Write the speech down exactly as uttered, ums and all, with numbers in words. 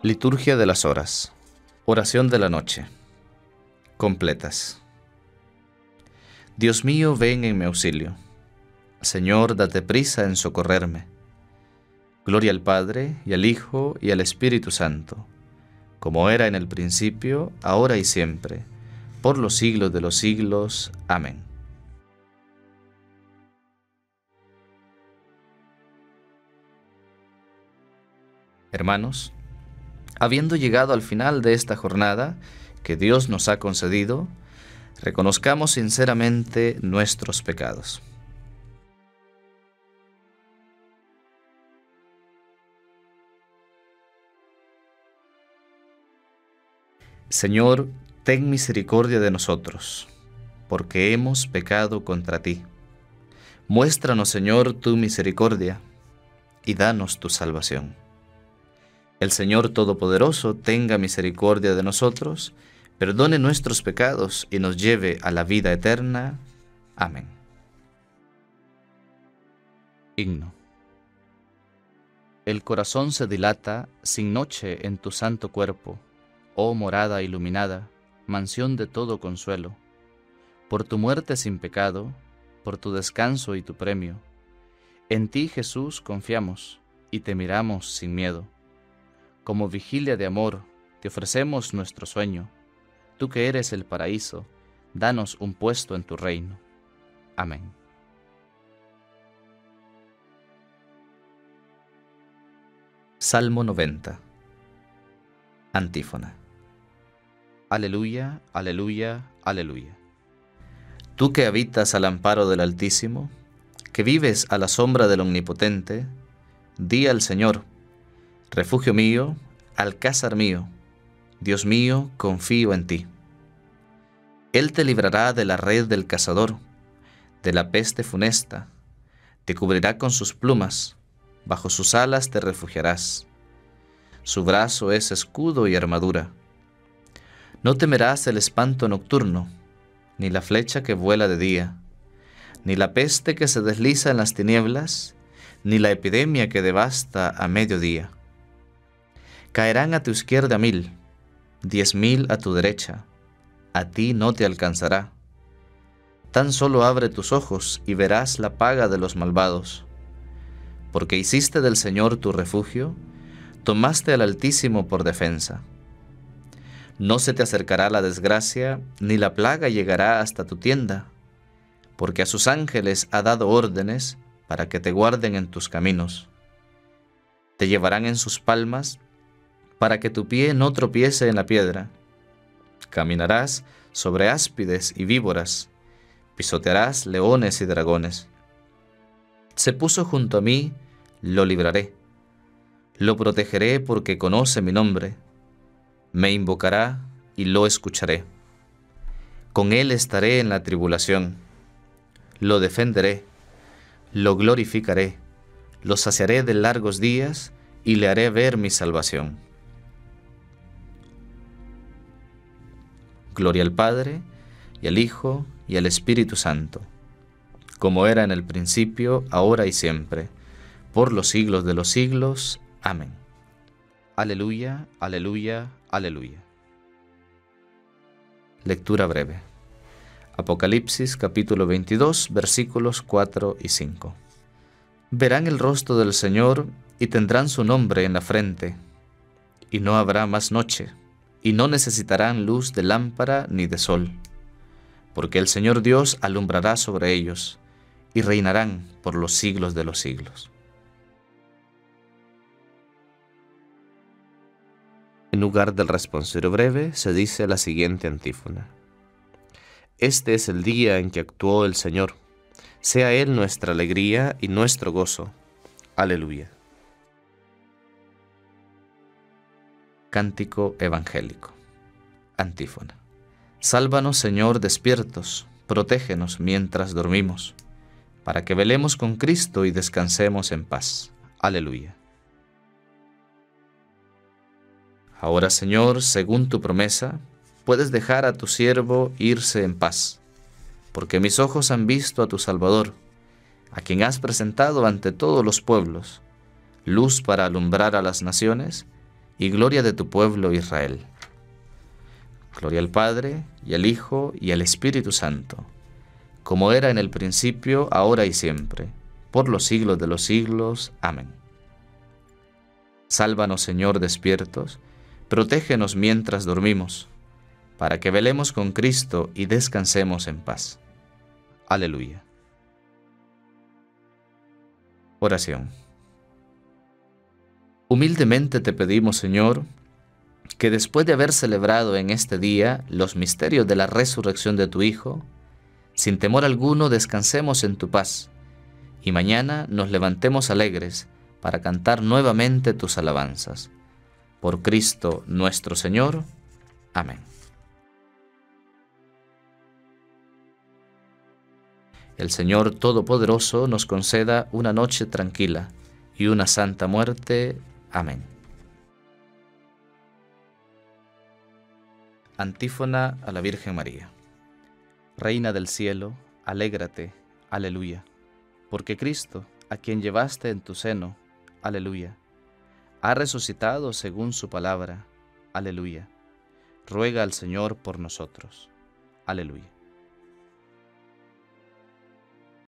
Liturgia de las horas. Oración de la noche. Completas. Dios mío, ven en mi auxilio. Señor, date prisa en socorrerme. Gloria al Padre, y al Hijo, y al Espíritu Santo, como era en el principio, ahora y siempre, por los siglos de los siglos. Amén. Hermanos, habiendo llegado al final de esta jornada que Dios nos ha concedido, reconozcamos sinceramente nuestros pecados. Señor, ten misericordia de nosotros, porque hemos pecado contra ti. Muéstranos, Señor, tu misericordia, y danos tu salvación. El Señor Todopoderoso tenga misericordia de nosotros, perdone nuestros pecados y nos lleve a la vida eterna. Amén. Himno. El corazón se dilata sin noche en tu santo cuerpo, oh morada iluminada, mansión de todo consuelo. Por tu muerte sin pecado, por tu descanso y tu premio, en ti, Jesús, confiamos y te miramos sin miedo. Como vigilia de amor, te ofrecemos nuestro sueño. Tú que eres el paraíso, danos un puesto en tu reino. Amén. Salmo noventa. Antífona. Aleluya, aleluya, aleluya. Tú que habitas al amparo del Altísimo, que vives a la sombra del Omnipotente, di al Señor: refugio mío, alcázar mío, Dios mío, confío en ti. Él te librará de la red del cazador, de la peste funesta, te cubrirá con sus plumas, bajo sus alas te refugiarás. Su brazo es escudo y armadura. No temerás el espanto nocturno, ni la flecha que vuela de día, ni la peste que se desliza en las tinieblas, ni la epidemia que devasta a mediodía. Caerán a tu izquierda mil, diez mil a tu derecha, a ti no te alcanzará. Tan solo abre tus ojos y verás la paga de los malvados. Porque hiciste del Señor tu refugio, tomaste al Altísimo por defensa. No se te acercará la desgracia, ni la plaga llegará hasta tu tienda, porque a sus ángeles ha dado órdenes para que te guarden en tus caminos. Te llevarán en sus palmas, para que tu pie no tropiece en la piedra. Caminarás sobre áspides y víboras, pisotearás leones y dragones. Se puso junto a mí, lo libraré. Lo protegeré porque conoce mi nombre. Me invocará y lo escucharé. Con él estaré en la tribulación. Lo defenderé, lo glorificaré, lo saciaré de largos días y le haré ver mi salvación. Gloria al Padre, y al Hijo, y al Espíritu Santo, como era en el principio, ahora y siempre, por los siglos de los siglos. Amén. Aleluya, aleluya, aleluya. Lectura breve. Apocalipsis capítulo veintidós, versículos cuatro y cinco. Verán el rostro del Señor y tendrán su nombre en la frente, y no habrá más noche, y no necesitarán luz de lámpara ni de sol, porque el Señor Dios alumbrará sobre ellos, y reinarán por los siglos de los siglos. En lugar del responsorio breve, se dice la siguiente antífona. Este es el día en que actuó el Señor. Sea Él nuestra alegría y nuestro gozo. Aleluya. Cántico evangélico. Antífona. Sálvanos, Señor, despiertos, protégenos mientras dormimos, para que velemos con Cristo y descansemos en paz. Aleluya. Ahora, Señor, según tu promesa, puedes dejar a tu siervo irse en paz, porque mis ojos han visto a tu Salvador, a quien has presentado ante todos los pueblos, luz para alumbrar a las naciones y gloria de tu pueblo Israel. Gloria al Padre, y al Hijo, y al Espíritu Santo, como era en el principio, ahora y siempre, por los siglos de los siglos. Amén. Sálvanos, Señor, despiertos, protégenos mientras dormimos, para que velemos con Cristo y descansemos en paz. Aleluya. Oración. Humildemente te pedimos, Señor, que después de haber celebrado en este día los misterios de la resurrección de tu Hijo, sin temor alguno descansemos en tu paz, y mañana nos levantemos alegres para cantar nuevamente tus alabanzas. Por Cristo nuestro Señor. Amén. El Señor Todopoderoso nos conceda una noche tranquila y una santa muerte. Amén. Antífona a la Virgen María. Reina del cielo, alégrate, aleluya, porque Cristo, a quien llevaste en tu seno, aleluya, ha resucitado según su palabra, aleluya. Ruega al Señor por nosotros, aleluya.